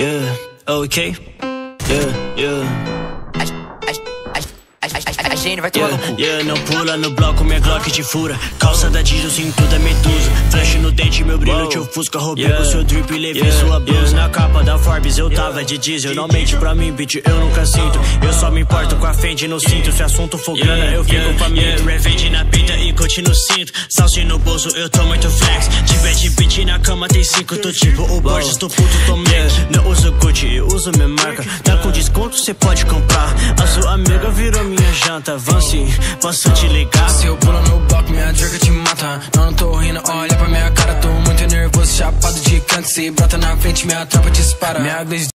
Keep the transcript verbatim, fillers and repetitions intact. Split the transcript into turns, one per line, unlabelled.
yeah, ok, yeah, yeah.
A Gene vai tomar no cu.
Yeah, não pula no bloco, minha Glock te fura. Calça da Dido, cinto da Medusa. Flash no dente, meu brilho te ofusca. Roubei yeah. o seu drip e levei yeah. sua blusa yeah. Na capa da Forbes eu tava de diesel. Não mente pra mim, bitch, eu nunca sinto. Eu só me importo com a Fendi no cinto. Se assunto for grana, eu fico yeah. faminto. Revenge na pinta e coach no cinto. Salsi no bolso, eu tô muito flex. Tiver de beat na cama, tem cinco. Tô tipo o Borges, tô puto, tô yeah. Não uso Gucci, eu uso minha marca. Tá com desconto, cê pode comprar. A sua amiga virou minha janta. Vance, posso te ligar?
Se eu pulo no bloco, minha jerga te mata. Não, não tô rindo, olha pra minha cara. Tô muito nervoso, chapado de canto. Se brota na frente, minha tropa dispara. Minha